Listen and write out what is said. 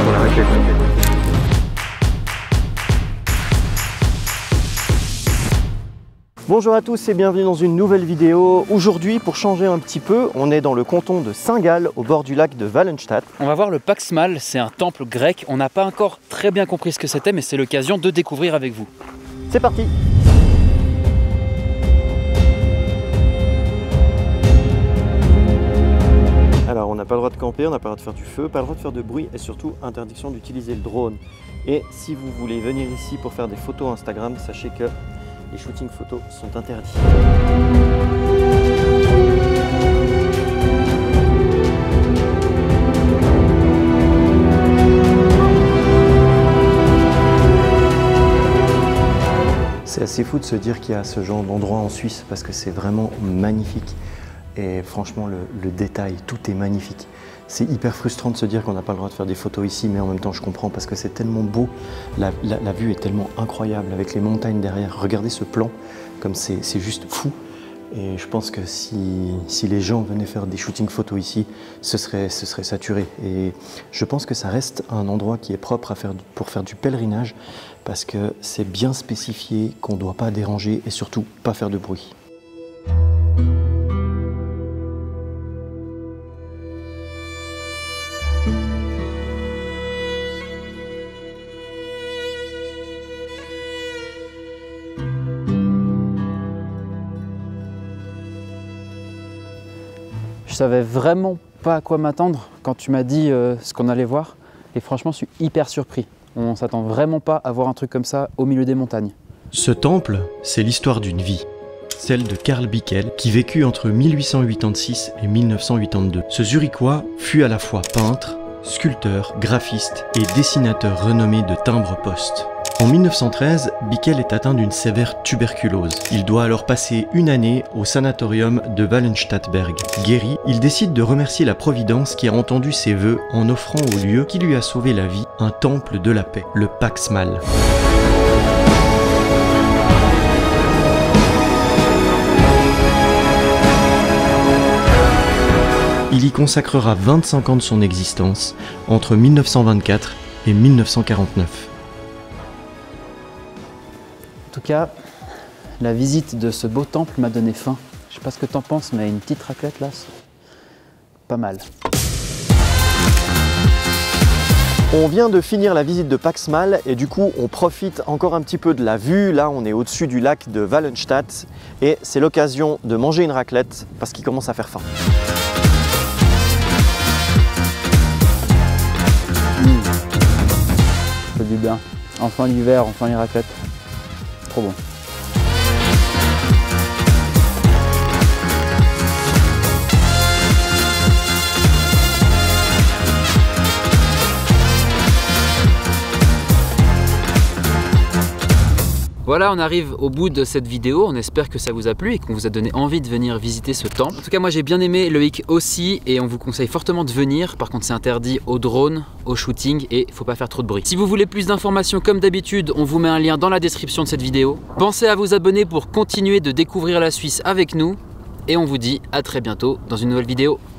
pour la raclette. Bonjour à tous et bienvenue dans une nouvelle vidéo. Aujourd'hui, pour changer un petit peu, on est dans le canton de Saint-Gall, au bord du lac de Wallenstadt. On va voir le Pax-Mal, c'est un temple grec. On n'a pas encore très bien compris ce que c'était, mais c'est l'occasion de découvrir avec vous. C'est parti! Alors, on n'a pas le droit de camper, on n'a pas le droit de faire du feu, pas le droit de faire de bruit et surtout interdiction d'utiliser le drone. Et si vous voulez venir ici pour faire des photos Instagram, sachez que les shootings photos sont interdits. C'est assez fou de se dire qu'il y a ce genre d'endroit en Suisse parce que c'est vraiment magnifique. Et franchement, le détail, tout est magnifique. C'est hyper frustrant de se dire qu'on n'a pas le droit de faire des photos ici, mais en même temps, je comprends parce que c'est tellement beau. La vue est tellement incroyable avec les montagnes derrière. Regardez ce plan, comme c'est juste fou. Et je pense que si les gens venaient faire des shootings photos ici, ce serait saturé. Et je pense que ça reste un endroit qui est propre pour faire du pèlerinage parce que c'est bien spécifié qu'on ne doit pas déranger et surtout pas faire de bruit. Je savais vraiment pas à quoi m'attendre quand tu m'as dit ce qu'on allait voir. Et franchement, je suis hyper surpris. On s'attend vraiment pas à voir un truc comme ça au milieu des montagnes. Ce temple, c'est l'histoire d'une vie. Celle de Carl Bickel, qui vécut entre 1886 et 1982. Ce Zurichois fut à la fois peintre, sculpteur, graphiste et dessinateur renommé de timbres-poste. En 1913, Bickel est atteint d'une sévère tuberculose. Il doit alors passer une année au sanatorium de Wallenstadtberg. Guéri, il décide de remercier la Providence qui a entendu ses vœux en offrant au lieu qui lui a sauvé la vie un temple de la paix, le Pax-Mal. Il y consacrera 25 ans de son existence, entre 1924 et 1949. En tout cas, la visite de ce beau temple m'a donné faim. Je sais pas ce que t'en penses, mais une petite raclette là, c'est pas mal. On vient de finir la visite de Pax-Mal et du coup on profite encore un petit peu de la vue. Là on est au-dessus du lac de Wallenstadt et c'est l'occasion de manger une raclette parce qu'il commence à faire faim. Ça fait du bien. Enfin l'hiver, enfin les raclettes. Trop bon. Voilà, on arrive au bout de cette vidéo, on espère que ça vous a plu et qu'on vous a donné envie de venir visiter ce temple. En tout cas, moi j'ai bien aimé Loïc aussi et on vous conseille fortement de venir. Par contre, c'est interdit au drone, au shooting et il faut pas faire trop de bruit. Si vous voulez plus d'informations, comme d'habitude, on vous met un lien dans la description de cette vidéo. Pensez à vous abonner pour continuer de découvrir la Suisse avec nous et on vous dit à très bientôt dans une nouvelle vidéo.